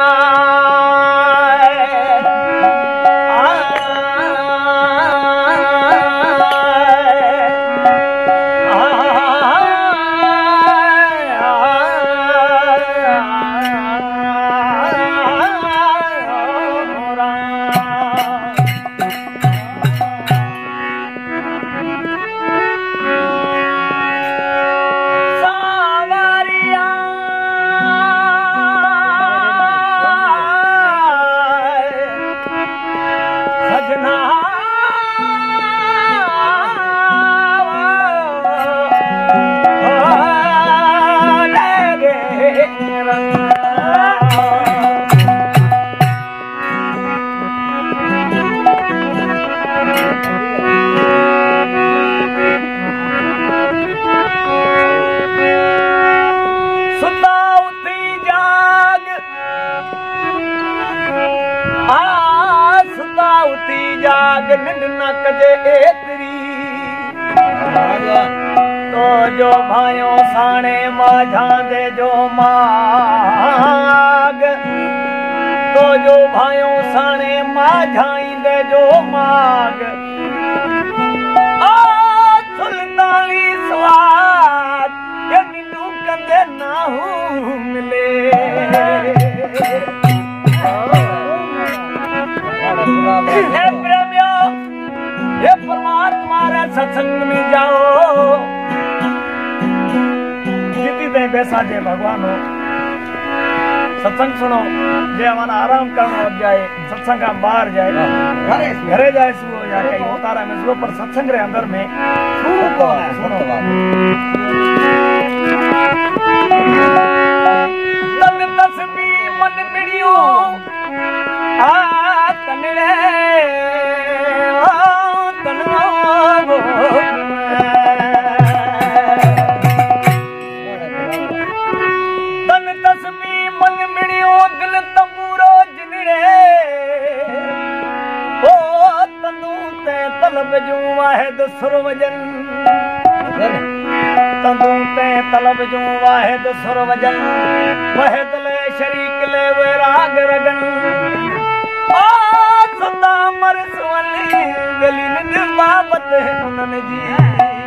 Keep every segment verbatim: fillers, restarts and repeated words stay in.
तो जो भाइयों साने माझा दे जो माग तो जो भाइयों साने माझाई दे जो माग आ सुल्तानी स्वाद ये निंदू कंदे ना हूँ मिले हे प्रेमियों ये परमात्मा रे सत्संग में जाओ जितनी ते बैसा जे भगवान हो सत्संग सुनो जे हमारा आराम करना लग जाए सत्संग का बाहर जाए घरे जाए सुनो या कहीं होता में सुनो पर सत्संग रे अंदर में सुनो तन तस्बी मन मिड़ियो आ तनरे तन तस्बी मन मिड़ियो दिल तंबूरो जिनड़े ओ तंदू ते तलब जू वाहिद सुरवजन तंदू ते तलब जू वाहिद सुरवजन वहद ले शरीक ले वे राग रगन ओ सदा मर सुवली गली न बाबत उन्हन जी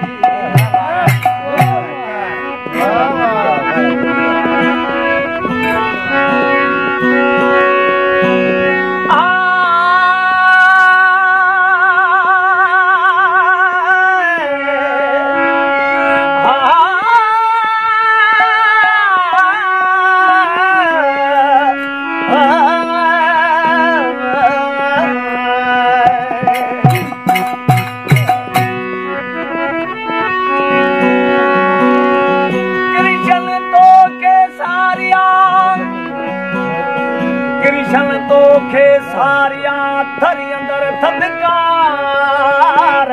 सारिया थरी अंदर थदकार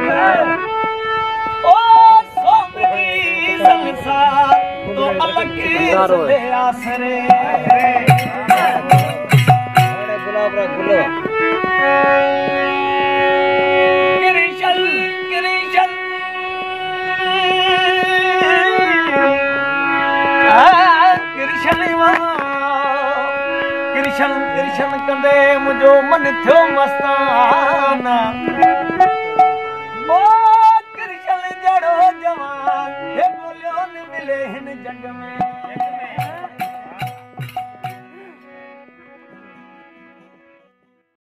ओ सोमरी संसार तो अलग से आसरे गुलाब रा गुलो कृष्ण कृष्ण कृष्ण कृष्ण कृष्ण कंदे मुझो मन थियो मस्ताना ओ कृष्ण जड़ो जवान ये बोलियो न मिले हिन जग में